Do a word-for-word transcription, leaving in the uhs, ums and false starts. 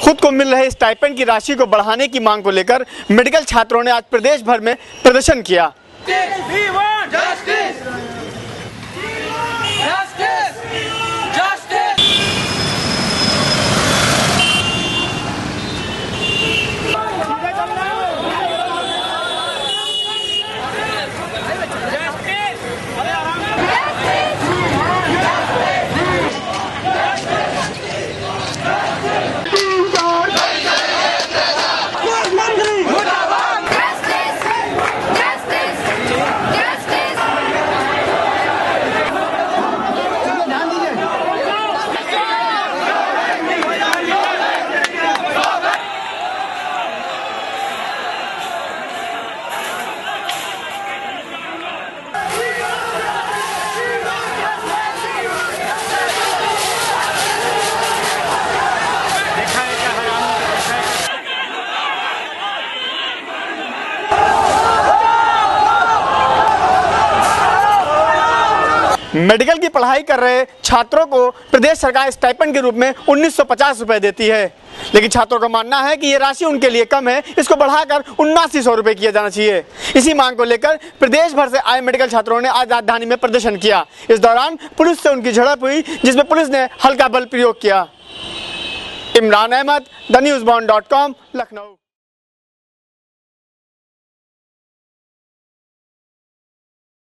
खुद को मिल रहे स्टाइपेंड की राशि को बढ़ाने की मांग को लेकर मेडिकल छात्रों ने आज प्रदेश भर में प्रदर्शन किया। मेडिकल की पढ़ाई कर रहे छात्रों को प्रदेश सरकार स्टाइपेंड के रूप में उन्नीस सौ पचास रुपए देती है, लेकिन छात्रों का मानना है कि ये राशि उनके लिए कम है, इसको बढ़ाकर उन्नासी सौ रुपए किया जाना चाहिए। इसी मांग को लेकर प्रदेश भर से आए मेडिकल छात्रों ने आज राजधानी में प्रदर्शन किया। इस दौरान पुलिस से उनकी झड़प हुई, जिसमें पुलिस ने हल्का बल प्रयोग किया। Imran Ahmad, the news bond dot com, Lucknow.